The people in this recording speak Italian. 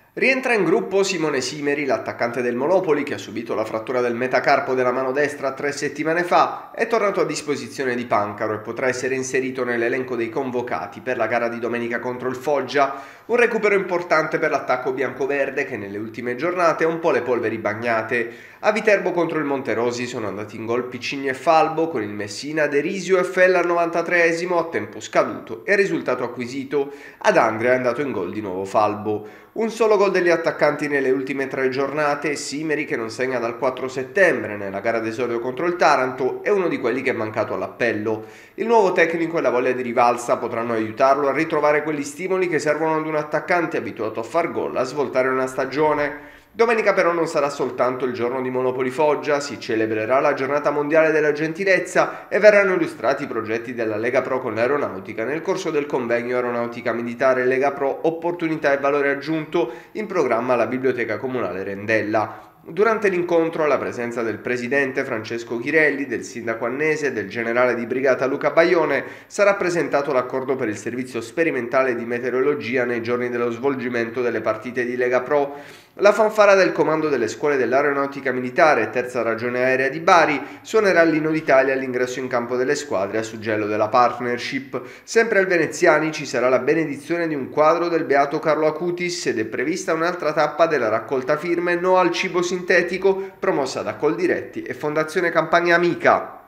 Rientra in gruppo Simone Simeri, l'attaccante del Monopoli che ha subito la frattura del metacarpo della mano destra 3 settimane fa, è tornato a disposizione di Pancaro e potrà essere inserito nell'elenco dei convocati per la gara di domenica contro il Foggia, un recupero importante per l'attacco biancoverde che nelle ultime giornate ha un po' le polveri bagnate. A Viterbo contro il Monterosi sono andati in gol Piccini e Falbo, con il Messina Derisio e Fella al 93esimo a tempo scaduto e risultato acquisito. Ad Andria è andato in gol di nuovo Falbo. Un solo gol degli attaccanti nelle ultime 3 giornate e Simeri, che non segna dal 4 settembre nella gara d'esordio contro il Taranto, è uno di quelli che è mancato all'appello. Il nuovo tecnico e la voglia di rivalsa potranno aiutarlo a ritrovare quegli stimoli che servono ad un attaccante abituato a far gol a svoltare una stagione. Domenica però non sarà soltanto il giorno di Monopoli Foggia, si celebrerà la giornata mondiale della gentilezza e verranno illustrati i progetti della Lega Pro con l'aeronautica nel corso del convegno Aeronautica Militare Lega Pro Opportunità e Valore Aggiunto in programma alla Biblioteca Comunale Rendella. Durante l'incontro, alla presenza del presidente Francesco Chirelli, del sindaco Annese e del generale di brigata Luca Baione, sarà presentato l'accordo per il servizio sperimentale di meteorologia nei giorni dello svolgimento delle partite di Lega Pro. La fanfara del comando delle scuole dell'aeronautica militare, terza ragione aerea di Bari, suonerà l'inno d'Italia all'ingresso in campo delle squadre a suggello della partnership. Sempre al Veneziani ci sarà la benedizione di un quadro del beato Carlo Acutis ed è prevista un'altra tappa della raccolta firme No al cibo sintetico promossa da Coldiretti e Fondazione Campagna Amica.